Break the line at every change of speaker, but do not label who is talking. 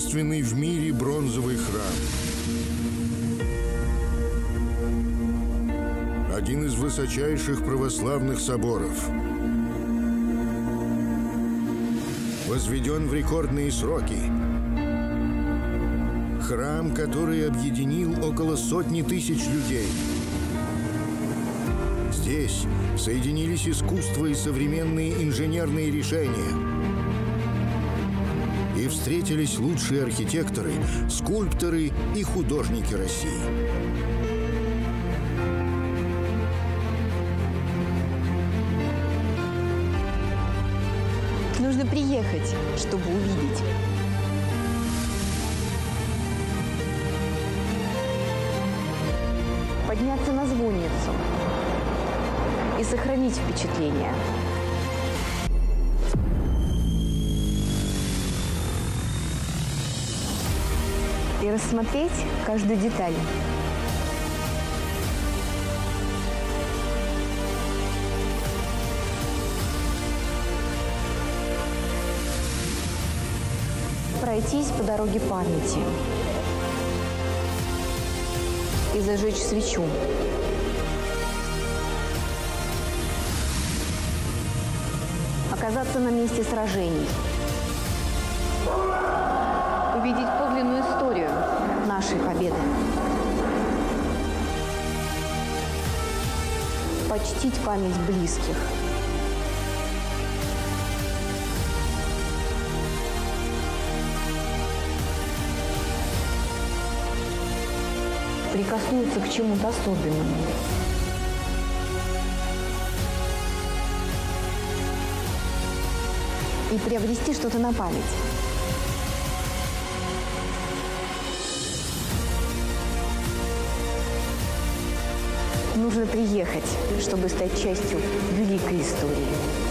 единственный в мире бронзовый храм. Один из высочайших православных соборов. Возведен в рекордные сроки. Храм, который объединил около 100 тысяч людей. Здесь соединились искусство и современные инженерные решения. И встретились лучшие архитекторы, скульпторы и художники России.
Нужно приехать, чтобы увидеть. Подняться на звонницу и сохранить впечатление. И рассмотреть каждую деталь. Пройтись по дороге памяти и зажечь свечу. Оказаться на месте сражений. Увидеть подлинную историю нашей победы. Почтить память близких. Прикоснуться к чему-то особенному. И приобрести что-то на память. Нужно приехать, чтобы стать частью великой истории.